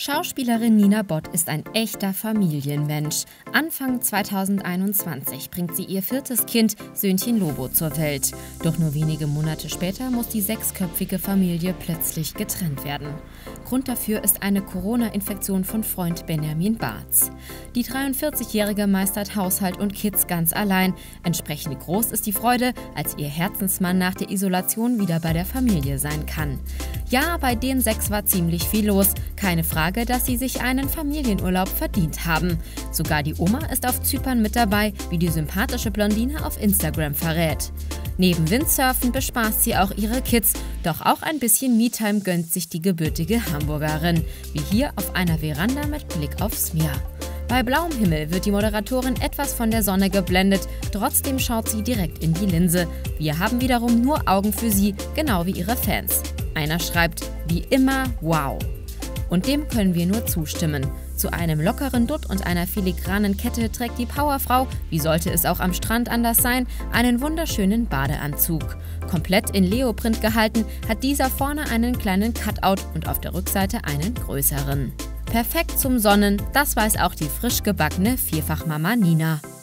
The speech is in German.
Schauspielerin Nina Bott ist ein echter Familienmensch. Anfang 2021 bringt sie ihr viertes Kind, Söhnchen Lobo, zur Welt. Doch nur wenige Monate später muss die sechsköpfige Familie plötzlich getrennt werden. Grund dafür ist eine Corona-Infektion von Freund Benjamin Bartz. Die 43-Jährige meistert Haushalt und Kids ganz allein. Entsprechend groß ist die Freude, als ihr Herzensmann nach der Isolation wieder bei der Familie sein kann. Ja, bei den sechs war ziemlich viel los. Keine Frage, dass sie sich einen Familienurlaub verdient haben. Sogar die Oma ist auf Zypern mit dabei, wie die sympathische Blondine auf Instagram verrät. Neben Windsurfen bespaßt sie auch ihre Kids, doch auch ein bisschen Me-Time gönnt sich die gebürtige Hamburgerin, wie hier auf einer Veranda mit Blick aufs Meer. Bei blauem Himmel wird die Moderatorin etwas von der Sonne geblendet, trotzdem schaut sie direkt in die Linse. Wir haben wiederum nur Augen für sie, genau wie ihre Fans. Einer schreibt, wie immer, wow. Und dem können wir nur zustimmen. Zu einem lockeren Dutt und einer filigranen Kette trägt die Powerfrau, wie sollte es auch am Strand anders sein, einen wunderschönen Badeanzug. Komplett in Leoprint gehalten, hat dieser vorne einen kleinen Cutout und auf der Rückseite einen größeren. Perfekt zum Sonnen, das weiß auch die frisch gebackene Vierfachmama Nina.